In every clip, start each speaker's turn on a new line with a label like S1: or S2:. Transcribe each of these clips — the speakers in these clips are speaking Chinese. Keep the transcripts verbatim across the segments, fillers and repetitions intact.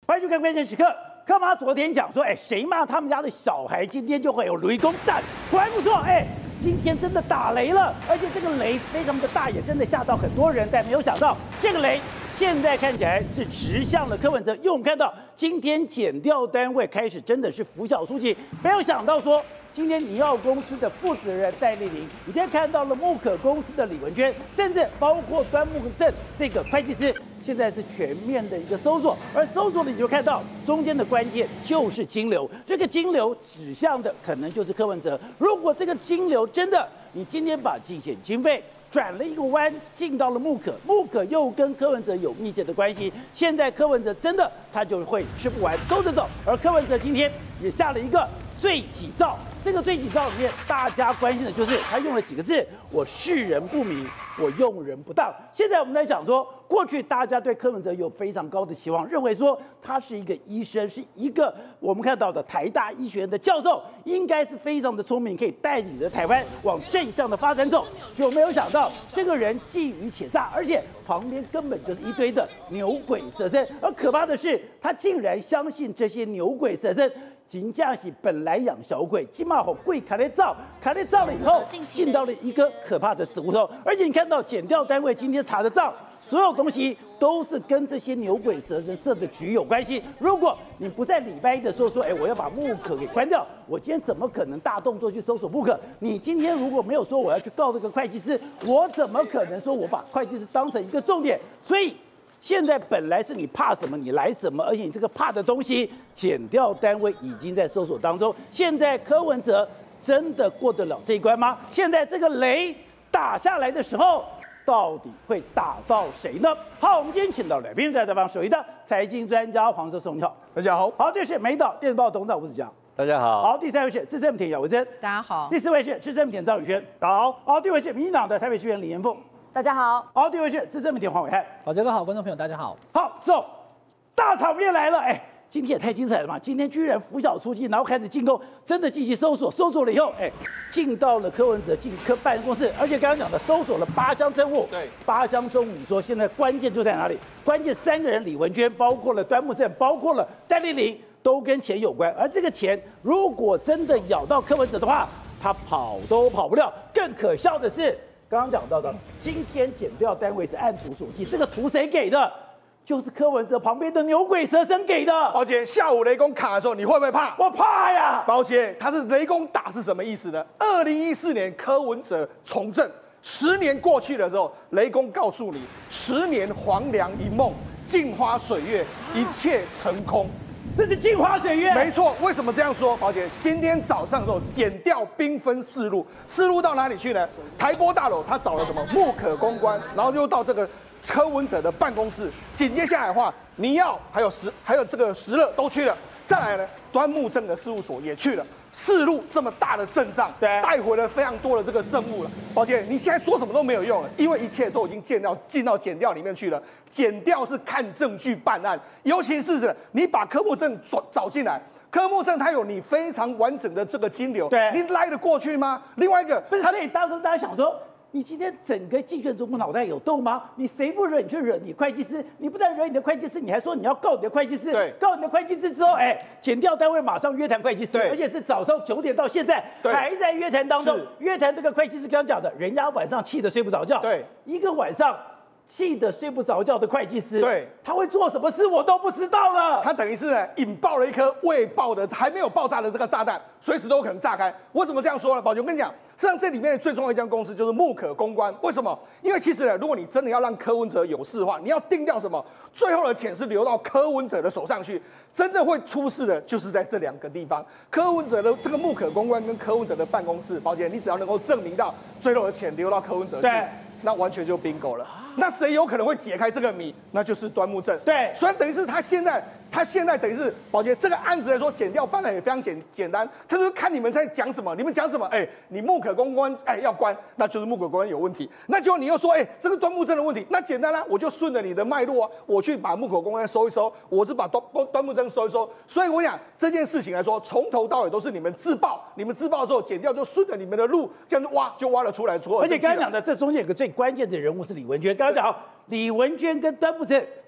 S1: 欢迎去看关键时刻。柯妈昨天讲说，哎，谁骂他们家的小孩，今天就会有雷公战。果然不错，哎，今天真的打雷了，而且这个雷非常的大，也真的吓到很多人。但没有想到，这个雷现在看起来是直向了柯文哲，因为我们看到今天检调单位开始真的是拂晓出击，没有想到说。今天尼奥公司的负责人戴丽玲，你今天看到了木可公司的李文娟，甚至包括端木正这个会计师，现在是全面的一个搜索，而搜索里你就看到中间的关键就是金流，这个金流指向的可能就是柯文哲。如果这个金流真的，你今天把竞选经费转了一个弯，进到了木可，木可又跟柯文哲有密切的关系，现在柯文哲真的他就会吃不完兜着走，而柯文哲今天也下了一个罪己造。这个罪己造里面，大家关心的就是他用了几个字：我视人不明，我用人不当。现在我们在想说，过去大家对柯文哲有非常高的期望，认为说他是一个医生，是一个我们看到的台大医学院的教授，应该是非常的聪明，可以带领着台湾往正向的发展走。就没有想到这个人觊觎且诈，而且旁边根本就是一堆的牛鬼蛇神。而可怕的是，他竟然相信这些牛鬼蛇神。金架喜本来养小鬼，金马吼贵卡雷造，卡雷造了以后，进到了一个可怕的死胡同。而且你看到检调单位今天查的账，所有东西都是跟这些牛鬼蛇神设的局有关系。如果你不在礼拜一的时候说，哎，我要把木可给关掉，我今天怎么可能大动作去搜索木可？你今天如果没有说我要去告这个会计师，我怎么可能说我把会计师当成一个重点？所以。现在本来是你怕什么你来什么，而且你这个怕的东西，检调单位已经在搜索当中。现在柯文哲真的过得了这一关吗？现在这个雷打下来的时候，到底会打到谁呢？好，我们今天请到来宾在台湾首位的财经专家黄世松，你好，
S2: 大家好。
S1: 好，这是美岛电子报董事长吴子江，
S3: 大家好。
S1: 好，第三位是资深媒体姚维珍，
S4: 大家好。
S1: 第四位是资深媒体赵宇轩，大家好。好，第五位是民进党的台北市议员李延凤。
S4: 大家好，
S1: 好，第二位是资深媒体黄伟汉，
S5: 宝杰哥好，观众朋友大家好，
S1: 好，走，大场面来了，哎，今天也太精彩了嘛！今天居然拂晓出击，然后开始进攻，真的进行搜索，搜索了以后，哎，进到了柯文哲进科办公室，而且刚刚讲的搜索了八箱证物，
S2: 对，
S1: 八箱中，你说现在关键就在哪里？关键三个人，李文娟，包括了端木正，包括了戴丽玲，都跟钱有关，而这个钱如果真的咬到柯文哲的话，他跑都跑不了。更可笑的是。刚刚讲到的，今天检调单位是按图索骥，这个图谁给的？就是柯文哲旁边的牛鬼蛇神给的。
S2: 宝姐，下午雷公卡的时候，你会不会怕？
S1: 我怕呀！
S2: 宝姐，他是雷公打是什么意思呢？二零一四年柯文哲从政，十年过去的时候，雷公告诉你，十年黄粱一梦，镜花水月，一切成空。
S1: 这是镜花水月，
S2: 没错。为什么这样说？宝姐，今天早上的时候，检调兵分四路，四路到哪里去呢？台玻大楼，他找了什么木可公关，然后又到这个柯文哲的办公室。紧接下来的话，尼奥还有石还有这个石乐都去了。再来呢，端木正的事务所也去了。四路这么大的阵仗，
S1: 对，
S2: 带回了非常多的这个任务了。宝姐，你现在说什么都没有用了，因为一切都已经进到进到检调里面去了。检调是看证据办案，尤其是你把柯木正找找进来，柯木正他有你非常完整的这个金流，
S1: 对，
S2: 你赖得过去吗？另外一个，
S1: 不是，所以当时大家想说。你今天整个竞选总部脑袋有洞吗？你谁不惹你去惹你会计师？你不但惹你的会计师，你还说你要告你的会计师。
S2: 对，
S1: 告你的会计师之后，哎，检调单位马上约谈会计师，而且是早上九点到现在还在约谈当中。约谈这个会计师刚讲的，人家晚上气得睡不着觉。
S2: 对，
S1: 一个晚上气得睡不着觉的会计师，
S2: 对，
S1: 他会做什么事我都不知道了。
S2: 他等于是引爆了一颗未爆的、还没有爆炸的这个炸弹，随时都有可能炸开。为什么这样说呢？宝杰，我跟你讲。实际上，这里面最重要的一家公司就是木可公关。为什么？因为其实呢，如果你真的要让柯文哲有事的话，你要定掉什么？最后的钱是流到柯文哲的手上去。真正会出事的，就是在这两个地方。柯文哲的这个木可公关跟柯文哲的办公室，宝姐，你只要能够证明到最后的钱流到柯文哲去，
S1: 对，
S2: 那完全就 bingo 了。那谁有可能会解开这个谜？那就是端木正。
S1: 对，
S2: 所以等于是他现在。他现在等于是宝洁这个案子来说，检调办的也非常简简单，他就是看你们在讲什么，你们讲什么，哎，你木可公关，哎要关，那就是木可公关有问题。那结果你又说，哎，这个端木正的问题，那简单啦、啊，我就顺着你的脉络啊，我去把木可公关收一收，我是把端端木正收一收。所以我讲这件事情来说，从头到尾都是你们自爆，你们自爆的时候，检调就顺着你们的路，这样就挖就挖了出来。
S1: 而且刚刚讲的这中间有个最关键的人物是李文娟，刚刚讲李文娟跟端木正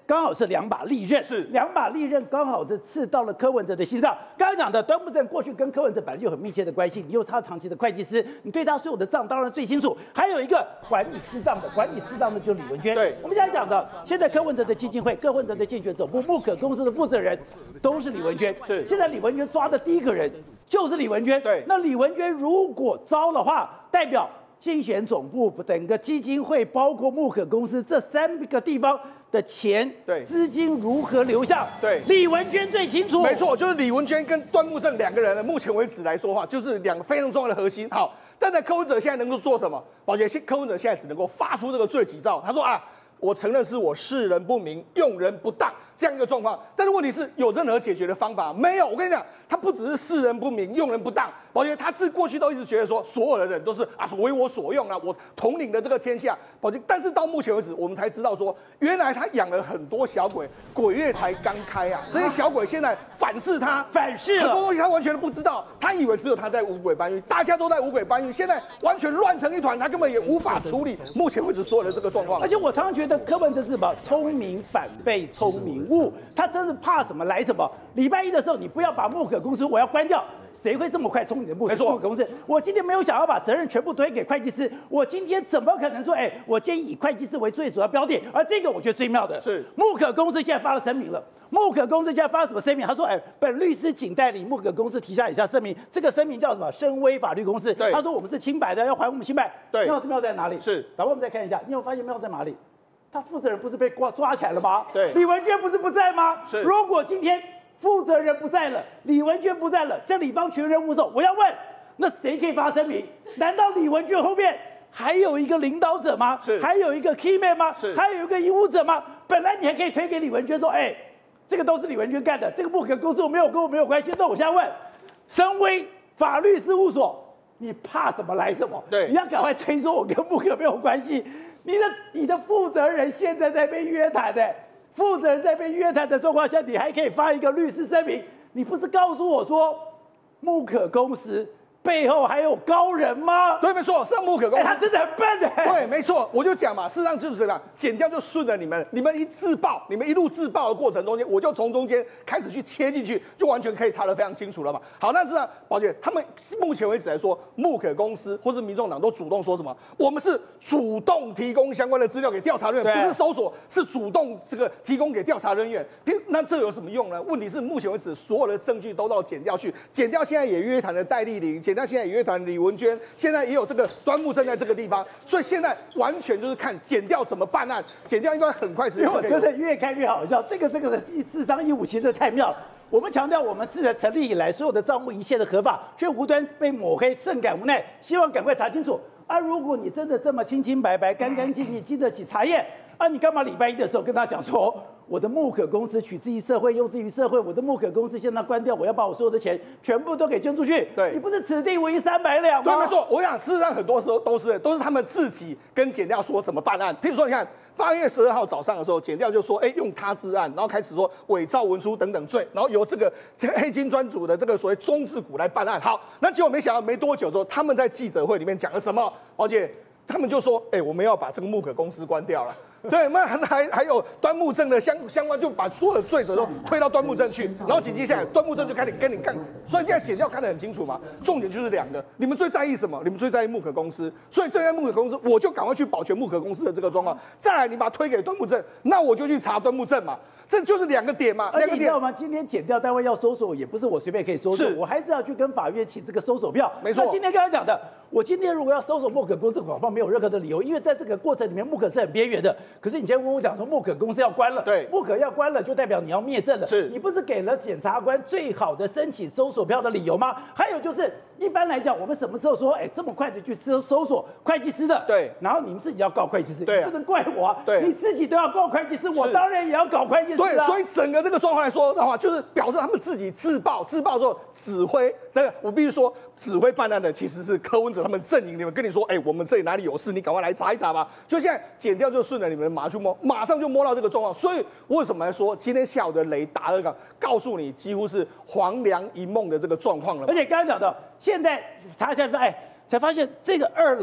S1: 刚好是两把利刃，
S2: 是
S1: 两把利刃刚好是刺到了柯文哲的心上。刚刚讲的端木正过去跟柯文哲本来就有很密切的关系，你又是他长期的会计师，你对他所有的账当然最清楚。还有一个管理私账的，管理私账的就是李文娟。
S2: 对，
S1: 我们现在讲的，现在柯文哲的基金会、柯文哲的竞选总部、木可公司的负责人都是李文娟。
S2: 是，
S1: 现在李文娟抓的第一个人就是李文娟。
S2: 对，
S1: 那李文娟如果招的话，代表竞选总部、整个基金会，包括木可公司这三个地方的钱、
S2: 对
S1: 资金如何流向，
S2: 对
S1: 李文娟最清楚。
S2: 没错，就是李文娟跟端木正两个人呢，目前为止来说话，就是两个非常重要的核心。好，但在柯文哲现在能够做什么？宝杰，柯文哲现在只能够发出这个罪己诏，他说啊，我承认是我识人不明、用人不当这样一个状况，但是问题是有任何解决的方法没有？我跟你讲，他不只是识人不明、用人不当，宝杰他自过去都一直觉得说，所有的人都是啊为我所用啊，我统领了这个天下。宝杰，但是到目前为止，我们才知道说，原来他养了很多小鬼，鬼月才刚开啊，这些小鬼现在反噬他，
S1: 反噬了
S2: 很多东西他完全都不知道，他以为只有他在五鬼搬运，大家都在五鬼搬运，现在完全乱成一团，他根本也无法处理目前为止所有的这个状况。
S1: 而且我常常觉得柯文哲是什么？聪明反被聪明误，他真是怕什么来什么。礼拜一的时候，你不要把木可公司我要关掉，谁会这么快冲你的木可公司？我今天没有想要把责任全部推给会计师，我今天怎么可能说，哎，我今天以会计师为最主要标的？而这个我觉得最妙的
S2: 是
S1: 木可公司现在发了声明了。木可公司现在发了什么声明？他说：“哎，本律师仅代理木可公司提下以下声明，这个声明叫什么？深威法律公司。他说我们是清白的，要还我们清白。
S2: 对，
S1: 妙妙在哪里？
S2: 是，
S1: 导播我们再看一下，你有发现妙在哪里？他负责人不是被抓抓起来了吗？
S2: 对，
S1: 李文娟不是不在吗？
S2: 是，
S1: 如果今天负责人不在了，李文娟不在了，这里方全人无手，我要问，那谁可以发声明？难道李文娟后面还有一个领导者吗？
S2: 是，
S1: 还有一个 key man 吗？
S2: 是，
S1: 还有一个遗物者吗？本来你还可以推给李文娟说，哎。”这个都是李文娟干的，这个木可公司我没有跟我没有关系。那我现在问，深威法律事务所，你怕什么来什么？
S2: 对，
S1: 你要赶快推说我跟木可没有关系。你的你的负责人现在在被约谈的，负责人在被约谈的状况下，你还可以发一个律师声明，你不是告诉我说木可公司背后还有高人吗？
S2: 对，没错，上木可公司、
S1: 欸，他真的很笨哎。
S2: 对，没错，我就讲嘛，事实上就是什么，剪掉就顺着你们，你们一自爆，你们一路自爆的过程中间，我就从中间开始去切进去，就完全可以查得非常清楚了嘛。好，但是呢，宝姐，他们目前为止来说，木可公司或是民众党都主动说什么，我们是主动提供相关的资料给调查人员，不是搜索，是主动这个提供给调查人员。那这有什么用呢？问题是目前为止所有的证据都到检调去，检调现在也约谈了戴立玲。检调现在也约谈李文娟，现在也有这个端木正在这个地方，所以现在完全就是看检调怎么办案，检调应该很快时间。
S1: 我真的越看越好笑，这个这个的智商一五其实太妙了。我们强调，我们自成立以来所有的账目一切的合法，却无端被抹黑，甚感无奈，希望赶快查清楚。啊，如果你真的这么清清白白、干干净净，经得起查验，啊，你干嘛礼拜一的时候跟他讲说？我的木可公司取之于社会，用之于社会。我的木可公司现在关掉，我要把我所有的钱全部都给捐出去。
S2: 对，
S1: 你不是此地无银三百两吗？
S2: 对，没错。我想事实上很多时候都是都是他们自己跟检调说怎么办案。譬如说，你看八月十二号早上的时候，检调就说，哎，用他治案，然后开始说伪造文书等等罪，然后由这个这个黑金专组的这个所谓中字股来办案。好，那结果没想到没多久之后，他们在记者会里面讲了什么？而且他们就说，哎，我们要把这个木可公司关掉了。对，那还还有端木正的相相关，就把所有的罪责都推到端木正去，然后紧接下来端木正就开始跟你干，所以现在检调看得很清楚嘛。重点就是两个，你们最在意什么？你们最在意木可公司，所以最在意木可公司，我就赶快去保全木可公司的这个状况。再来，你把它推给端木正，那我就去查端木正嘛。这就是两个点嘛，
S1: 而且你知道吗？今天检调单位要搜索，也不是我随便可以搜索，我还是要去跟法院请这个搜索票。
S2: 没错。
S1: 那今天刚才讲的，我今天如果要搜索木可公司广告，没有任何的理由，因为在这个过程里面，木可是很边缘的。可是你今天跟我讲说木可公司要关了，
S2: 对，
S1: 木可要关了，就代表你要灭证了。
S2: 是，
S1: 你不是给了检察官最好的申请搜索票的理由吗？还有就是，一般来讲，我们什么时候说，哎，这么快的去搜搜索会计师的？
S2: 对。
S1: 然后你们自己要告会计师，
S2: 对、
S1: 啊，不能怪我、啊，
S2: 对，
S1: 你自己都要告会计师，我当然也要搞会计师啊。
S2: 对，所以整个这个状况来说的话，就是表示他们自己自爆，自爆之后指挥。那个我必须说，指挥办案的其实是柯文哲他们阵营，你们跟你说，哎、欸，我们这里哪里有事，你赶快来查一查吧。就现在检调就顺着你们马去摸，马上就摸到这个状况。所以为什么来说今天下午的雷打了个，告诉你几乎是黄粱一梦的这个状况了。
S1: 而且刚刚讲到，现在查下来，哎，才发现这个二楼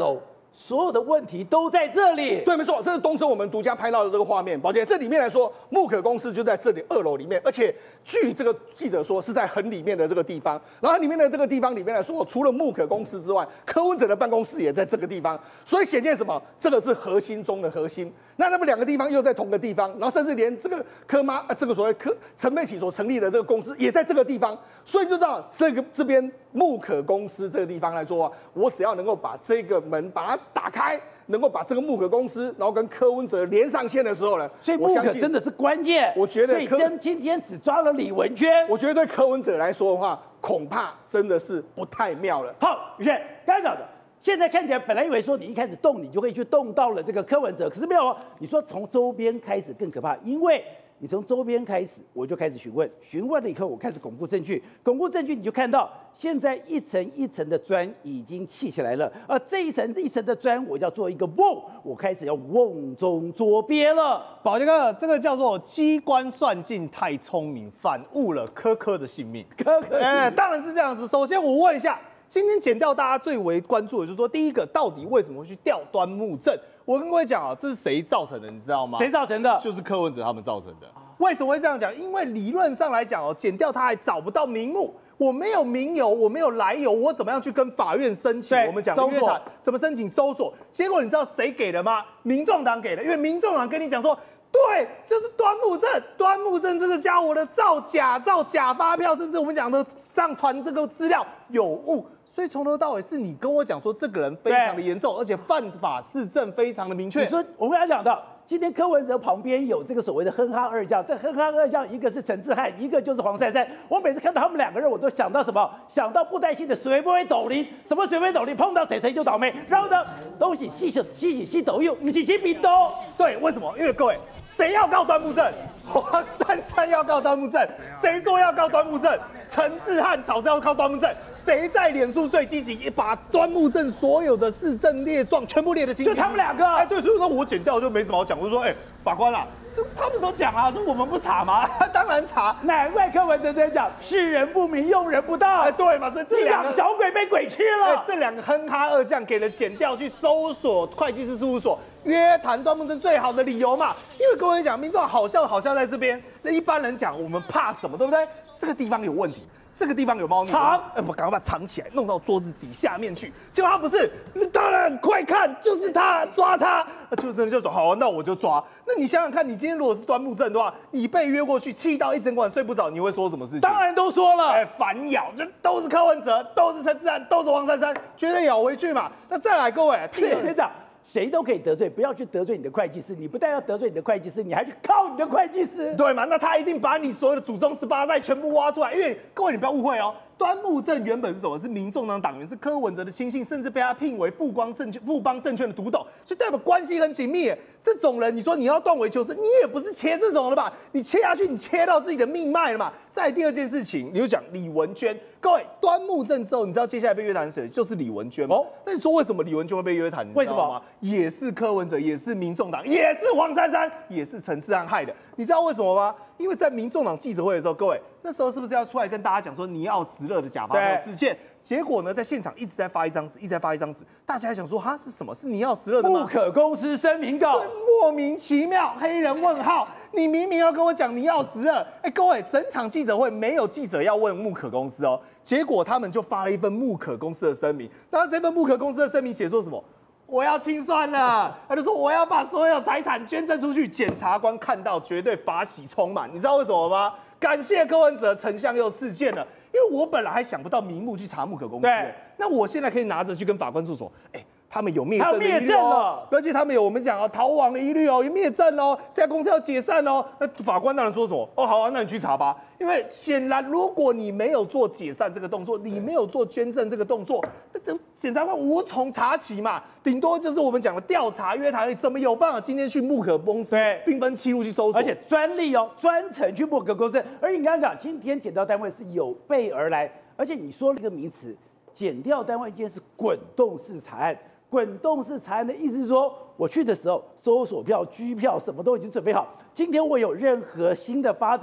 S1: 所有的问题都在这里。
S2: 对，没错，这是东升我们独家拍到的这个画面。宝姐，这里面来说，木可公司就在这里二楼里面，而且据这个记者说是在很里面的这个地方。然后里面的这个地方里面来说，除了木可公司之外，柯文哲的办公室也在这个地方。所以显见什么？这个是核心中的核心。那他们两个地方又在同个地方，然后甚至连这个柯妈，呃、这个所谓柯陈佩琪所成立的这个公司也在这个地方。所以你就知道这个这边木可公司这个地方来说啊，我只要能够把这个门把它打开，能够把这个木可公司，然后跟柯文哲连上线的时候呢，
S1: 所以木可真的是关键。
S2: 我觉得，
S1: 所以今今天只抓了李文娟，
S2: 我觉得对柯文哲来说的话，恐怕真的是不太妙了。
S1: 好，宇轩刚才讲的。现在看起来，本来以为说你一开始动，你就会去动到了这个柯文哲，可是没有哦。你说从周边开始更可怕，因为你从周边开始，我就开始询问，询问了以后，我开始巩固证据，巩固证据，你就看到现在一层一层的砖已经砌起来了，而这一层一层的砖，我要做一个瓮，我开始要瓮中捉鳖了。
S3: 宝杰哥，这个叫做机关算尽太聪明，反误了柯柯的性命。
S1: 柯柯，
S3: 哎、欸，当然是这样子。首先我问一下。今天检调大家最为关注的就是说，第一个到底为什么会去调端木正？我跟各位讲啊，这是谁造成的，你知道吗？
S1: 谁造成的？
S3: 就是柯文哲他们造成的。为什么会这样讲？因为理论上来讲哦，检调他还找不到名目，我没有名由，我没有来由，我怎么样去跟法院申请？我们讲
S1: 搜索
S3: 怎么申请搜索？结果你知道谁给的吗？民众党给的，因为民众党跟你讲说。对，就是端木正，端木正这个家伙的造假、造假发票，甚至我们讲的上传这个资料有误，所以从头到尾是你跟我讲说这个人非常的严重，而且犯法事证非常的明确。
S1: 你说我们刚才讲到，今天柯文哲旁边有这个所谓的哼哈二将，这哼哈二将一个是陈志汉，一个就是黄珊珊。我每次看到他们两个人，我都想到什么？想到布袋戏的水不会斗笠，什么水不会斗笠，碰到谁谁就倒霉。然后呢，都是戏戏戏戏斗柚，不是戏冰斗。
S3: 对，为什么？因为各位。谁要告端木正？黄珊珊要告端木正。谁说要告端木正？陈志汉吵着要告端木正。谁在脸书最积极，把端木正所有的市政列状全部列得清楚？
S1: 就他们两个。
S3: 哎，对，所以说我剪掉就没什么好讲。我就说，哎，法官啦、啊，他们都讲啊，说我们不查吗？当然查。
S1: 难怪柯文哲在讲世人不明，用人不当。
S3: 哎，对嘛，所以这两个
S1: 小鬼被鬼吃了。
S3: 哎，这两个哼哈二将给了检调去搜索会计师事务所。约谈端木正最好的理由嘛，因为跟我讲，民众好笑好笑在这边，那一般人讲我们怕什么，对不对？这个地方有问题，这个地方有猫腻，
S1: 藏，
S3: 呃，我赶快把它藏起来，弄到桌子底下面去。结果他不是，当然快看，就是他，抓他，就真的就说好，那我就抓。那你想想看，你今天如果是端木正的话，你被约过去，气到一整晚睡不着，你会说什么事情？
S1: 当然都说了，
S3: 哎，反咬，这都是柯文哲，都是陈志汉，都是黄珊珊，绝对咬回去嘛。那再来，各位，
S1: 学长。谁都可以得罪，不要去得罪你的会计师。你不但要得罪你的会计师，你还去靠你的会计师，
S3: 对嘛？那他一定把你所有的祖宗十八代全部挖出来。因为各位，你不要误会哦，端木正原本是什么？是民众党党员，是柯文哲的亲信，甚至被他聘为富光证券、富邦证券的独董，所以代表关系很紧密。这种人，你说你要断尾求生，你也不是切这种的吧？你切下去，你切到自己的命脉了嘛？再来第二件事情，你就讲李文娟。各位，端木正之后，你知道接下来被约谈是谁？就是李文娟嘛。哦，那你说为什么李文娟会被约谈？
S1: 为什么？
S3: 也是柯文哲，也是民众党，也是黄珊珊，也是陈志汉害的。你知道为什么吗？因为在民众党记者会的时候，各位那时候是不是要出来跟大家讲说尼奥石勒的假发票事件？结果呢，在现场一直在发一张纸，一直在发一张纸，大家还想说哈是什么？是尼奥石勒的吗？
S1: 木可公司声明稿，
S3: 莫名其妙，黑人问号。你明明要跟我讲尼奥石勒，哎，各位，整场记者会没有记者要问木可公司哦，结果他们就发了一份木可公司的声明。那这份木可公司的声明写说什么？我要清算了，他就说我要把所有财产捐赠出去。检察官看到绝对法喜充满，你知道为什么吗？感谢柯文哲，丞相又自荐了。因为我本来还想不到名目去查木可公司，对，那我现在可以拿着去跟法官诉说，哎、欸。他们有灭证的疑虑哦，而且他们有我们讲哦逃亡的疑虑哦，有灭证哦，这家公司要解散哦。那法官当然说什么？哦，好啊，那你去查吧。因为显然，如果你没有做解散这个动作，你没有做捐赠这个动作，那这检察官无从查起嘛，顶多就是我们讲的调查约谈，怎么有办法今天去木可公司兵分七路去搜索？
S1: 而且专利哦，专程去木可公司。而你刚刚讲，今天检调单位是有备而来，而且你说了一个名词，检调单位今天是滚动式查案。滚动式查案的意思是说，我去的时候，搜索票、拘票什么都已经准备好。今天我有任何新的发展，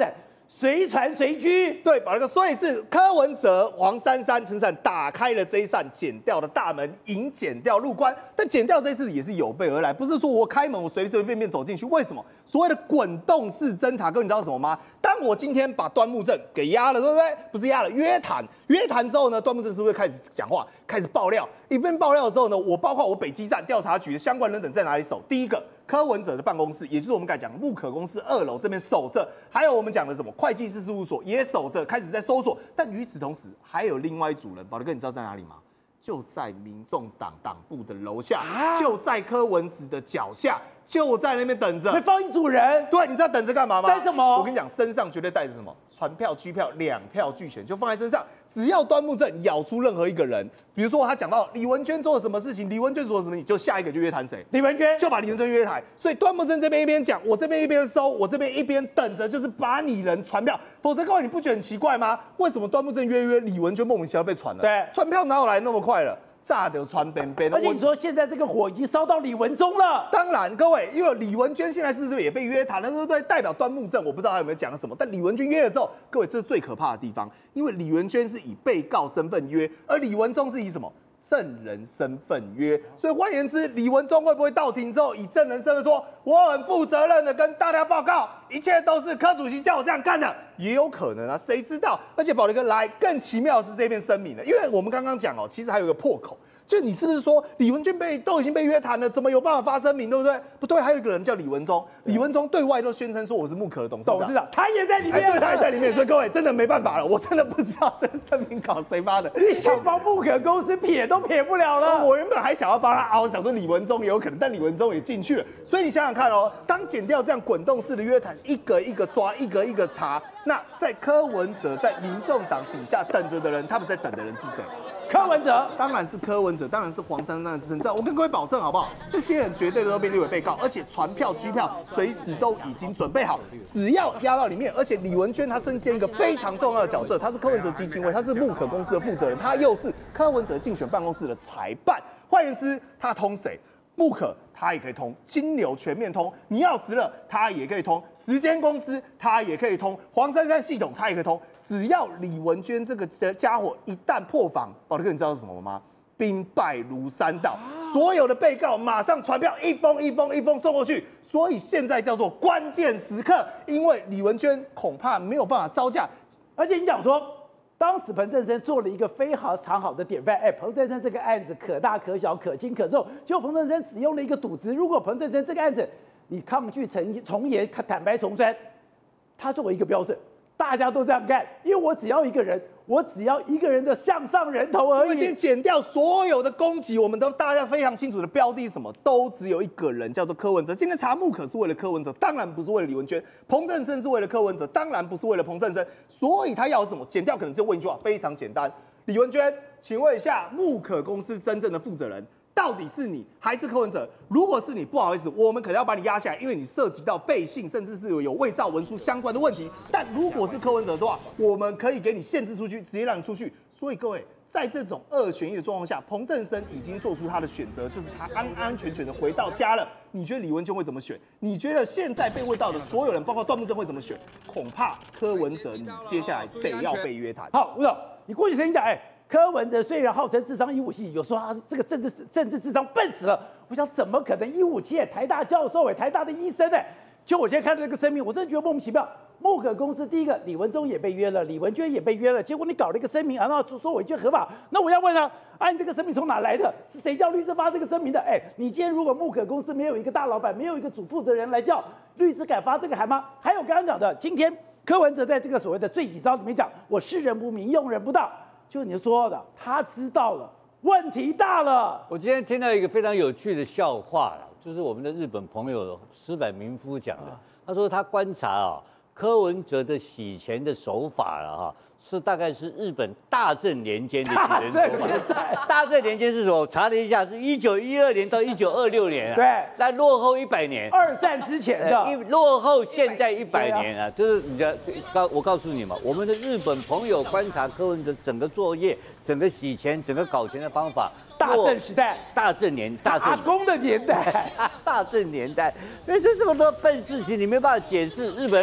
S1: 随传随居。
S3: 对，把那个，所以是柯文哲、黄珊珊、陈闪打开了这一扇检调的大门，迎检调入关。但检调这次也是有备而来，不是说我开门我随随便便走进去。为什么？所谓的滚动式侦查，各位你知道什么吗？当我今天把端木正给压了，对不对？不是压了，约谈。约谈之后呢，端木正是不是开始讲话，开始爆料？一边爆料的时候呢，我包括我北基站调查局的相关人等在哪里守？第一个。柯文哲的办公室，也就是我们刚才讲木可公司二楼这边守着，还有我们讲的什么会计师事务所也守着，开始在搜索。但与此同时，还有另外一组人，宝德哥，你知道在哪里吗？就在民众党党部的楼下，啊、就在柯文哲的脚下，就在那边等着。
S1: 会放一组人，
S3: 对，你知道等着干嘛吗？
S1: 带什么？
S3: 我跟你讲，身上绝对带着什么？传票、居票，两票俱全，就放在身上。只要端木正咬出任何一个人，比如说他讲到李文娟做了什么事情，李文娟做了什么，你就下一个就约谈谁？
S1: 李文娟
S3: 就把李文娟约谈。所以端木正这边一边讲，我这边一边收，我这边一边等着，就是把你人传票。否则各位你不觉得很奇怪吗？为什么端木正约约李文娟莫名其妙被传了？
S1: 对，
S3: 传票哪有来那么快了？炸的传边边，
S1: 而且你说现在这个火已经烧到李文忠了。
S3: 当然，各位，因为李文娟现在是不是也被约谈了，对不对？代表端木正，我不知道他有没有讲什么。但李文娟约了之后，各位，这是最可怕的地方，因为李文娟是以被告身份约，而李文忠是以什么？证人身份约。所以换言之，李文忠会不会到庭之后以证人身份说，我很负责任的跟大家报告，一切都是柯主席叫我这样干的？也有可能啊，谁知道？而且宝德哥来，更奇妙的是这篇声明了，因为我们刚刚讲哦，其实还有一个破口。就你是不是说李文娟被都已经被约谈了，怎么有办法发声明，对不对？不对，还有一个人叫李文忠，李文忠对外都宣称说我是木可的董事长，
S1: 董事长他也在里面，
S3: 对，他也在里面。所以各位真的没办法了，我真的不知道这个声明稿谁发的。
S1: 你想帮木可公司撇都撇不了了。
S3: 我原本还想要帮他凹，想说李文忠也有可能，但李文忠也进去了。所以你想想看哦，当检调这样滚动式的约谈，一个一个抓，一个一个查，那在柯文哲在民众党底下等着的人，他们在等的人是谁？
S1: 柯文哲，
S3: 当然是柯文哲，当然是黄珊珊的支撑。我跟各位保证好不好？这些人绝对都被列为被告，而且传票、居票随时都已经准备好，只要压到里面。而且李文娟她身兼一个非常重要的角色，她是柯文哲基金会，她是木可公司的负责人，她又是柯文哲竞选办公室的裁办。换言之，她通谁？木可它也可以通，金流全面通，你要死了它也可以通，时间公司它也可以通，黄珊珊系统它也可以通。只要李文娟这个家伙一旦破防，宝德哥你知道是什么吗？兵败如山倒，所有的被告马上传票一封一封一封送过去。所以现在叫做关键时刻，因为李文娟恐怕没有办法招架。
S1: 而且你讲说，当时彭振声做了一个非常好的典范，哎，彭振声这个案子可大可小，可轻可重，结果彭振声只用了一个赌资。如果彭振声这个案子你抗拒从从严，坦白从宽，他作为一个标准。大家都这样干，因为我只要一个人，我只要一个人的向上人头而已。
S3: 已经减掉所有的攻击，我们都大家非常清楚的标的是什么，都只有一个人叫做柯文哲。今天查木可是为了柯文哲，当然不是为了李文娟；彭振声是为了柯文哲，当然不是为了彭振声。所以他要什么？减掉可能就问一句话，非常简单：李文娟，请问一下，木可公司真正的负责人？到底是你还是柯文哲？如果是你，不好意思，我们可能要把你压下来，因为你涉及到背信，甚至是有有伪造文书相关的问题。但如果是柯文哲的话，我们可以给你限制出去，直接让你出去。所以各位，在这种二选一的状况下，彭振声已经做出他的选择，就是他安安全全的回到家了。你觉得李文娟会怎么选？你觉得现在被问到的所有人，包括段木正会怎么选？恐怕柯文哲你接下来得要被约谈。
S1: 好，吴总，你过去曾经讲，哎。柯文哲虽然号称智商一五七，有说他这个政治政治智商笨死了。我想怎么可能一五七？台大教授哎，台大的医生哎。就我现在看到这个声明，我真的觉得莫名其妙。木可公司第一个李文忠也被约了，李文娟也被约了，结果你搞了一个声明，然后说违宪合法。那我要问他，啊，你这个声明从哪来的？是谁叫律师发这个声明的？哎，你今天如果木可公司没有一个大老板，没有一个主负责人来叫律师，敢发这个函吗？还有刚刚讲的，今天柯文哲在这个所谓的罪己招里面讲，我识人不明，用人不当。就你说的，他知道了，问题大了。
S4: 我今天听到一个非常有趣的笑话了，就是我们的日本朋友石坂民夫讲的。他说他观察啊，柯文哲的洗钱的手法了哈，是大概是日本大正年间的洗钱手法。大正年间是什么？我查了一下，是一九一二年到一九二六年啊。
S1: 对，
S4: 在落后一百年。
S1: 二战之前的，
S4: 一落后现在一百年啊，就是你的告我告诉你嘛，我们的日本朋友观察柯文哲整个作业、整个洗钱、整个搞钱的方法。
S1: 大正时代，
S4: 大正年，大正
S1: 阿公的年代，
S4: 大正年代，所以这这么多笨事情，你没办法解释，日本人可以解释。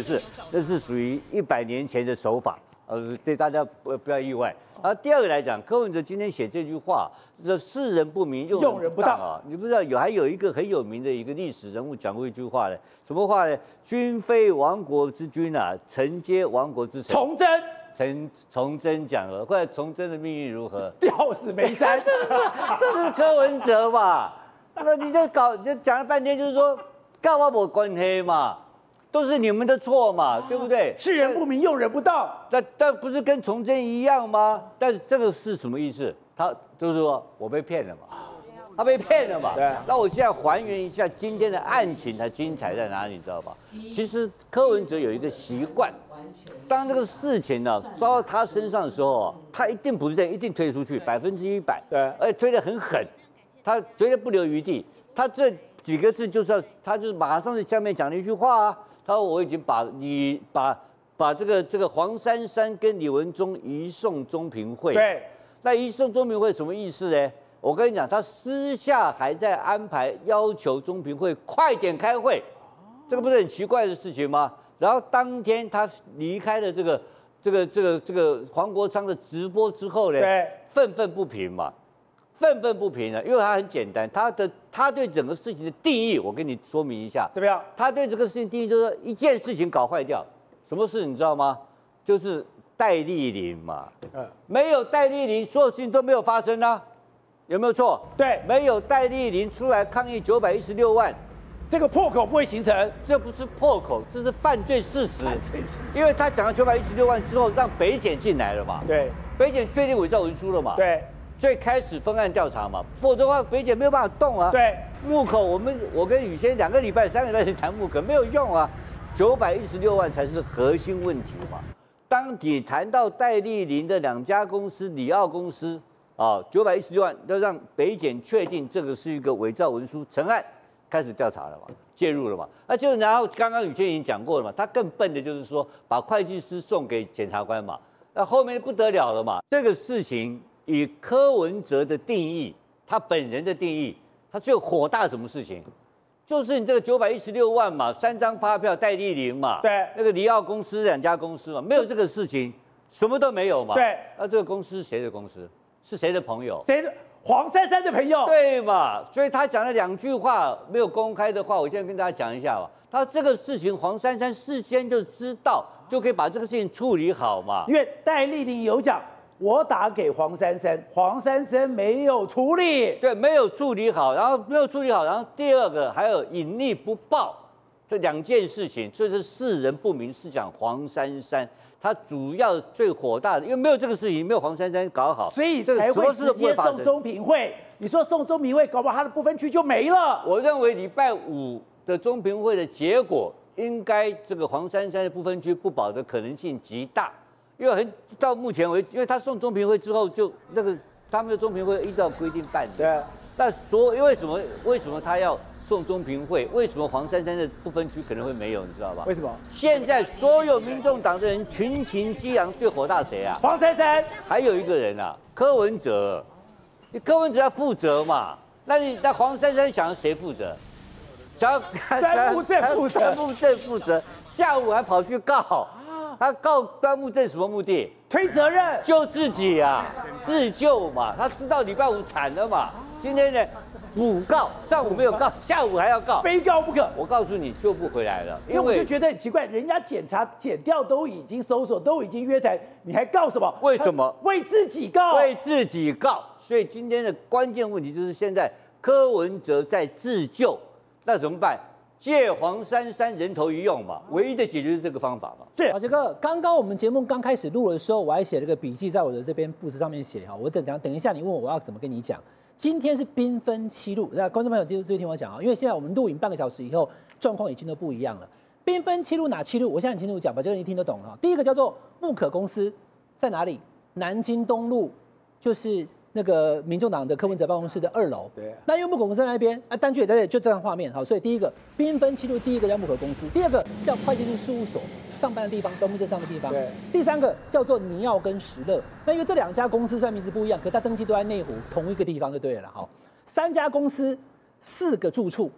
S4: 是那是属于一百年前的手法，呃，对大家不不要意外。然后第二个来讲，柯文哲今天写这句话，这世人不明，用人不当啊！你不知道有还有一个很有名的一个历史人物讲过一句话呢，什么话呢？君非亡国之君啊，臣皆亡国之臣。
S1: 崇祯。
S4: 陈崇祯讲了，后来崇祯的命运如何？
S1: 吊死梅山，
S4: 这是柯文哲嘛？那你这搞，就讲了半天，就是说，跟我没关系嘛，都是你们的错嘛，对不对？
S1: 世人不明，用人不当。
S4: 但但不是跟崇祯一样吗？但是这个是什么意思？他就是说我被骗了嘛，他被骗了嘛。对。那我现在还原一下今天的案情，它精彩在哪里，你知道吧？其实柯文哲有一个习惯。当这个事情呢烧到他身上的时候，他一定不是这样，一定推出去，百分之一百，对，而且推得很狠，他绝对不留余地。他这几个字就是要，他就是马上在下面讲了一句话啊，他说我已经把你把把这个这个黄珊珊跟李文忠移送中评会，
S1: 对，
S4: 那移送中评会什么意思呢？我跟你讲，他私下还在安排要求中评会快点开会，这个不是很奇怪的事情吗？然后当天他离开了这个这个这个这个黄国昌的直播之后呢，
S1: 对，
S4: 愤愤不平嘛，愤愤不平啊，因为他很简单，他的他对整个事情的定义，我跟你说明一下，
S1: 怎么样？
S4: 他对这个事情定义就是说一件事情搞坏掉，什么事你知道吗？就是戴立林嘛，嗯，没有戴立林，所有事情都没有发生啊，有没有错？
S1: 对，
S4: 没有戴立林出来抗议九百一十六万。
S1: 这个破口不会形成，
S4: 这不是破口，这是犯罪事实。因为他讲了九百一十六万之后，让北检进来了嘛。
S1: 对，
S4: 北检确定伪造文书了嘛。
S1: 对，
S4: 所以开始分案调查嘛，否则的话北检没有办法动啊。
S1: 对，
S4: 木口我们我跟宇轩两个礼拜、三个礼拜前谈木口没有用啊，九百一十六万才是核心问题嘛。当你谈到戴立林的两家公司，里奥公司啊，九百一十六万要让北检确定这个是一个伪造文书成案。开始调查了嘛，介入了嘛，那就然后刚刚宇轩已经讲过了嘛，他更笨的就是说把会计师送给检察官嘛，那后面不得了了嘛。这个事情以柯文哲的定义，他本人的定义，他最火大什么事情？就是你这个九百一十六万嘛，三张发票戴立林嘛，
S1: 对，
S4: 那个里奥公司两家公司嘛，没有这个事情，什么都没有嘛。
S1: 对，
S4: 那这个公司谁的公司？是谁的朋友？
S1: 谁的？黄珊珊的朋友，
S4: 对嘛？所以他讲了两句话没有公开的话，我现在跟大家讲一下吧。他这个事情黄珊珊事先就知道，就可以把这个事情处理好嘛。
S1: 因为戴立林有讲，我打给黄珊珊，黄珊珊没有处理，
S4: 对，没有处理好，然后没有处理好，然后第二个还有隐匿不报这两件事情，这是世人不明，是讲黄珊珊。他主要最火大的，因为没有这个事情，没有黄珊珊搞好，
S1: 所以才会直接送中评会。你说送中评会，搞不好他的不分区就没了。
S4: 我认为礼拜五的中评会的结果，应该这个黄珊珊的不分区不保的可能性极大，因为很到目前为止，因为他送中评会之后就那个他们的中评会依照规定办的。
S1: 对。
S4: 那所因为什么？为什么他要送中评会？为什么黄珊珊的不分区可能会没有？你知道吧？
S1: 为什么？
S4: 现在所有民众党的人群情激昂，最火大谁啊？
S1: 黄珊珊。还
S4: 有一个人啊，柯文哲。你柯文哲要负责嘛？那你那黄珊珊想要谁负责？想要
S1: 端木正负责。
S4: 端木正负责。下午还跑去告，他告端木正什么目的？
S1: 推责任。
S4: 救自己啊，自救嘛。他知道礼拜五惨了嘛。今天呢，补告，上午没有告，下午还要告，
S1: 非告不可。
S4: 我告诉你，救不回来了。
S1: 因为我就觉得很奇怪，人家检查检调都已经搜索，都已经约谈，你还告什么？
S4: 为什么？
S1: 为自己告。
S4: 为自己告。所以今天的关键问题就是，现在柯文哲在自救，那怎么办？借黄珊珊人头一用嘛，唯一的解决是这个方法嘛。
S1: 是
S5: 好，杰哥，刚刚我们节目刚开始录的时候，我还写了个笔记在我的这边布置上面写哈，我等等等一下你问我，我要怎么跟你讲。今天是兵分七路，那观众朋友记住听我讲啊，因为现在我们录影半个小时以后，状况已经都不一样了。兵分七路哪七路？我现在很清楚讲，把这个你听得懂啊。第一个叫做木可公司，在哪里？南京东路，就是那个民众党的柯文哲办公室的二楼。对。那因为木可公司在那边啊，单据也在这里，就这样画面好，所以第一个兵分七路，第一个叫木可公司，第二个叫会计师事务所。上班的地方，端木正上的地方。对。第三个叫做尼奥跟石乐，那因为这两家公司虽然名字不一样，可它登记都在内湖同一个地方就对了。好，三家公司四个住处，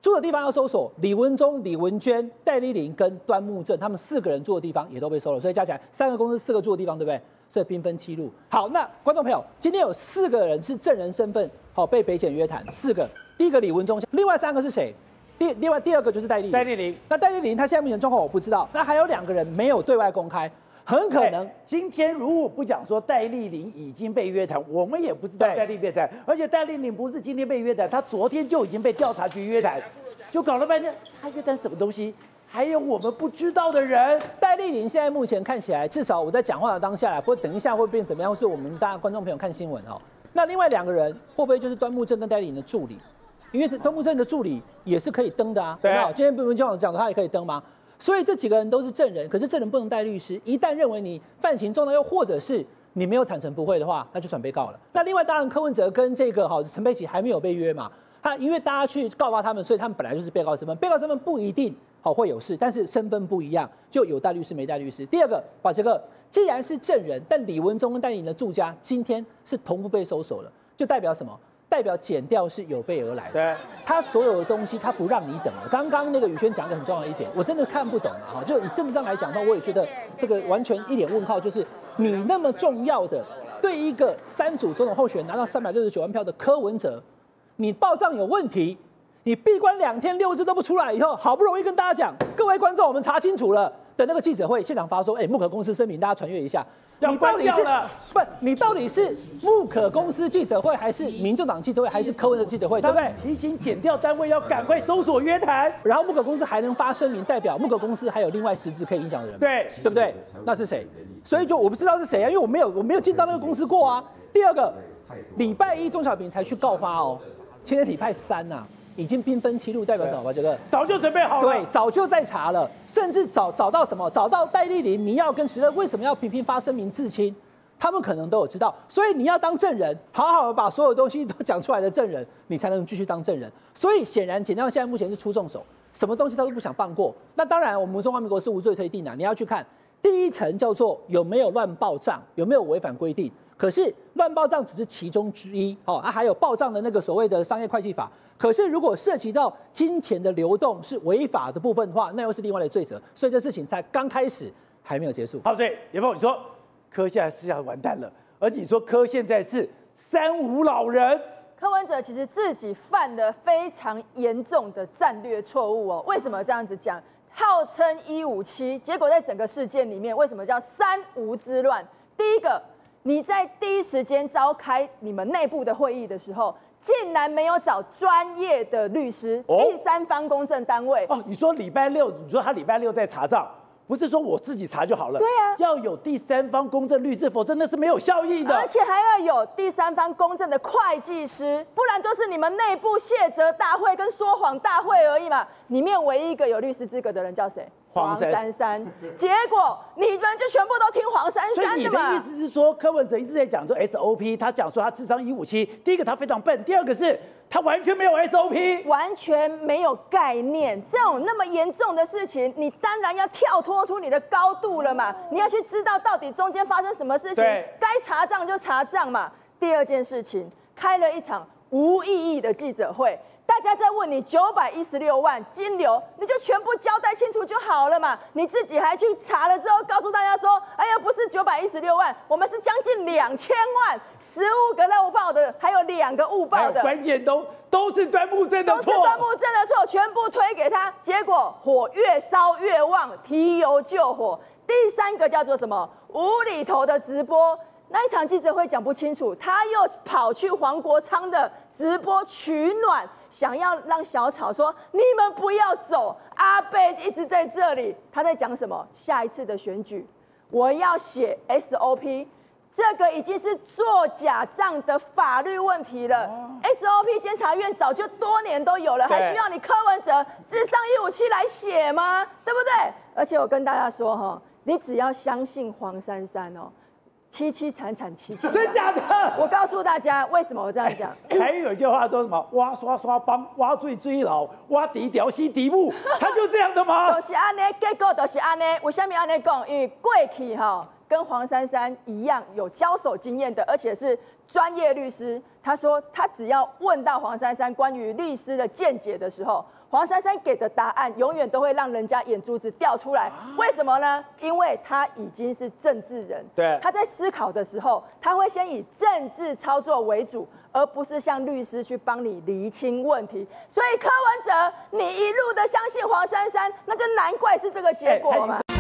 S5: 住的地方要搜索，李文忠、李文娟、戴丽玲跟端木正他们四个人住的地方也都被搜了，所以加起来三个公司四个住的地方，对不对？所以兵分七路。好，那观众朋友，今天有四个人是证人身份，好被北检约谈，四个。第一个李文忠，另外三个是谁？第另外第二个就是戴丽玲。
S1: 戴丽玲，
S5: 那戴丽玲她现在目前状况我不知道，那还有两个人没有对外公开。很可能、
S1: 欸、今天如果不讲说戴丽玲已经被约谈，我们也不知道戴丽被约谈。而且戴丽玲不是今天被约谈，她昨天就已经被调查局约谈，就搞了半天，她约谈什么东西？还有我们不知道的人。
S5: 戴丽玲现在目前看起来，至少我在讲话的当下，不过等一下会变怎么样，是我们大家观众朋友看新闻哦。那另外两个人会不会就是端木正跟戴丽玲的助理？因为端木正的助理也是可以登的啊。对啊。今天不是这样讲的，他也可以登吗？所以这几个人都是证人，可是证人不能带律师。一旦认为你犯行重大，又或者是你没有坦诚不讳的话，那就算被告了。那另外当然柯文哲跟这个哈陈佩琪还没有被约嘛，他因为大家去告发他们，所以他们本来就是被告身份，被告身份不一定好会有事，但是身份不一样，就有带律师没带律师。第二个，把这个既然是证人，但李文忠跟戴丽玲的住家今天是同步被搜索了，就代表什么？代表检调是有备而来的，
S1: 对，
S5: 他所有的东西他不让你等了。刚刚那个宇轩讲的很重要的一点，我真的看不懂啊！哈，就以政治上来讲的话，我也觉得这个完全一脸问号。就是你那么重要的，对一个三组总统候选人拿到三百六十九万票的柯文哲，你报上有问题，你闭关两天六日都不出来以后，好不容易跟大家讲，各位观众，我们查清楚了。的那个记者会现场发说，哎、欸，木可公司声明，大家传阅一下。
S1: 你到底是
S5: 不？你到底是木可公司记者会，还是民众党记者会，还是柯文哲记者会？对不对？
S1: 提醒检调单位要赶快搜索约谈，
S5: 然后木可公司还能发声明，代表木可公司还有另外实质可以影响的人，
S1: 对
S5: 对不对？那是谁？所以就我不知道是谁啊，因为我没有我没有进到那个公司过啊。第二个，礼拜一钟小平才去告发哦，今天礼拜三呐、啊。已经兵分七路，代表什么吧？这个
S1: 早就准备好了，
S5: 对，早就在查了，甚至找找到什么？找到戴丽玲、尼耀跟石乐为什么要频频发声明自清？他们可能都有知道，所以你要当证人，好好的把所有东西都讲出来的证人，你才能继续当证人。所以显然，检调现在目前是出重手，什么东西他都不想放过。那当然，我们中华民国是无罪推定啊，你要去看第一层叫做有没有乱报账，有没有违反规定。可是乱报账只是其中之一，哦啊，还有报账的那个所谓的商业会计法。可是如果涉及到金钱的流动是违法的部分的话，那又是另外的罪责。所以这事情才刚开始，还没有结束。
S1: 好，所以严凤，你说柯现在是要完蛋了，而你说柯现在是三无老人。
S6: 柯文哲其实自己犯了非常严重的战略错误哦。为什么这样子讲？号称一五七，结果在整个事件里面，为什么叫三无之乱？第一个，你在第一时间召开你们内部的会议的时候，竟然没有找专业的律师、哦、第三方公证单位。
S1: 哦，你说礼拜六，你说他礼拜六在查账，不是说我自己查就好了。
S6: 对啊，
S1: 要有第三方公证律师，否则那是没有效益的。
S6: 而且还要有第三方公证的会计师，不然都是你们内部卸责大会跟说谎大会而已嘛。里面唯一一个有律师资格的人叫谁？黄珊珊，结果你们就全部都听黄珊珊的嘛。
S1: 所以你的意思是说，柯文哲一直在讲说 S O P， 他讲说他智商一五七，第一个他非常笨，第二个是他完全没有 S O P，
S6: 完全没有概念。这种那么严重的事情，你当然要跳脱出你的高度了嘛，你要去知道到底中间发生什么事情，该查账就查账嘛。第二件事情，开了一场无意义的记者会。大家在问你九百一十六万金流，你就全部交代清楚就好了嘛。你自己还去查了之后，告诉大家说，哎呀，不是九百一十六万，我们是将近两千万，十五个漏报的，还有两个误报的，
S1: 关键都都是端木正的错，
S6: 都是端木正的错，全部推给他，结果火越烧越旺，提油救火。第三个叫做什么？无厘头的直播。那一场记者会讲不清楚，他又跑去黄国昌的直播取暖，想要让小草说你们不要走，阿伯一直在这里。他在讲什么？下一次的选举，我要写 S O P， 这个已经是作假账的法律问题了。S O P 监察院早就多年都有了，还需要你柯文哲智商一五七来写吗？对不对？而且我跟大家说哈，你只要相信黄珊珊哦。凄凄惨惨戚戚，
S1: 真假的？
S6: 我告诉大家，为什么我这样讲？
S1: 还有一句话说什么？挖刷刷帮，挖最追老，挖底屌西底部，他就这样的吗？
S6: 就是安尼，结果就是安尼。为什么安尼讲？因为过去哈， 跟黄珊珊一样有交手经验的，而且是专业律师。他说，他只要问到黄珊珊关于律师的见解的时候，黄珊珊给的答案永远都会让人家眼珠子掉出来。为什么呢？因为他已经是政治人，
S1: 对，
S6: 他在思考的时候，他会先以政治操作为主，而不是像律师去帮你厘清问题。所以柯文哲，你一路的相信黄珊珊，那就难怪是这个结果嘛。